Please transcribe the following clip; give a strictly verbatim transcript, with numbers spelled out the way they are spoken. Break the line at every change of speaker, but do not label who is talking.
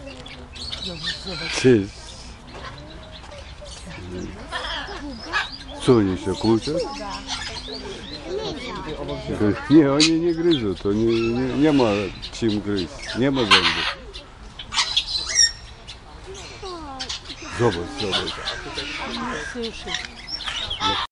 Cześć. Co oni się kłócą? Nie, oni nie gryzą, to nie, nie, nie ma czym gryźć, nie ma zębów. Zobacz, zobacz.